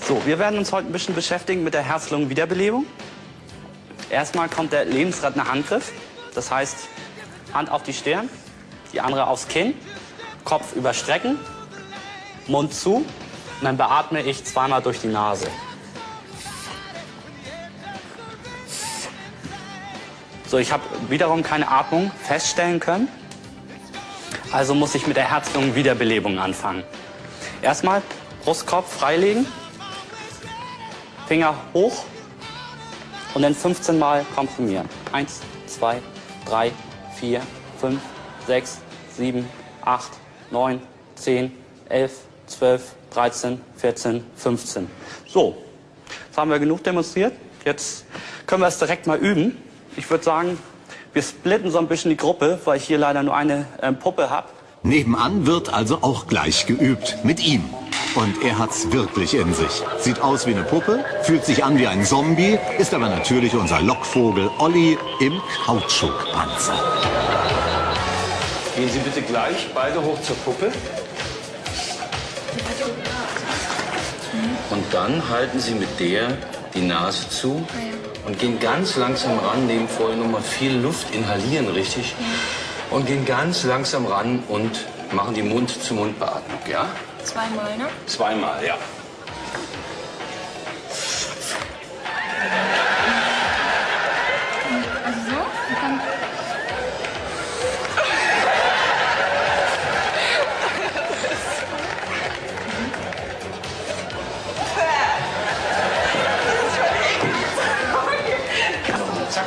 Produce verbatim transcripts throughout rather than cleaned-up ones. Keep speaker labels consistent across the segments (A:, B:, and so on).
A: So, wir werden uns heute ein bisschen beschäftigen mit der Herz-Lungen-Wiederbelebung. Erstmal kommt der lebensrettende Handgriff. Das heißt, Hand auf die Stirn, die andere aufs Kinn, Kopf überstrecken, Mund zu und dann beatme ich zweimal durch die Nase. So, ich habe wiederum keine Atmung feststellen können. Also muss ich mit der Herz-Lungen-Wiederbelebung anfangen. Erstmal Brustkorb freilegen, Finger hoch und dann fünfzehn Mal komprimieren. Eins, zwei, drei, vier, fünf, sechs, sieben, acht, neun, zehn, elf, zwölf, dreizehn, vierzehn, fünfzehn. So, jetzt haben wir genug demonstriert. Jetzt können wir es direkt mal üben. Ich würde sagen, wir splitten so ein bisschen die Gruppe, weil ich hier leider nur eine äh, Puppe habe.
B: Nebenan wird also auch gleich geübt mit ihm. Und er hat's wirklich in sich. Sieht aus wie eine Puppe, fühlt sich an wie ein Zombie, ist aber natürlich unser Lockvogel Olli im Kautschukpanzer.
C: Gehen Sie bitte gleich beide hoch zur Puppe. Und dann halten Sie mit der die Nase zu und gehen ganz langsam ran, nehmen vorher noch mal viel Luft, inhalieren richtig. Und gehen ganz langsam ran und machen die Mund-zu-Mund-Beatmung, ja?
D: Zweimal, ne?
C: Zweimal, ja.
D: Also so? Und dann
C: Zack.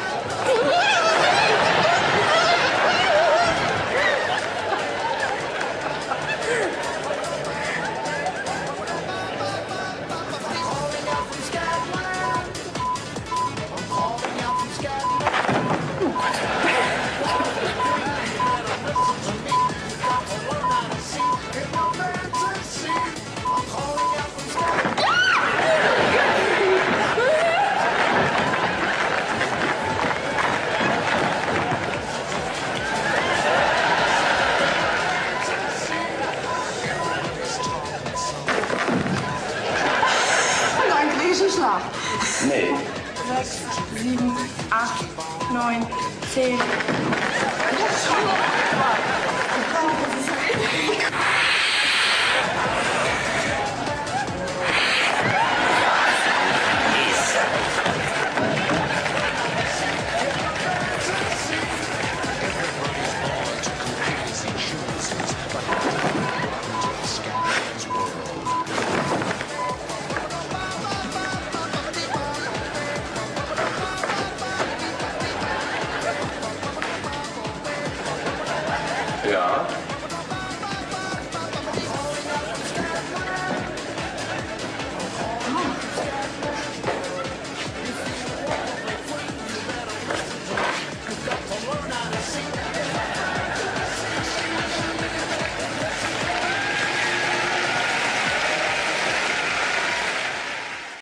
D: Schlag.
C: Nee.
D: Sechs, sieben, acht, neun, zehn.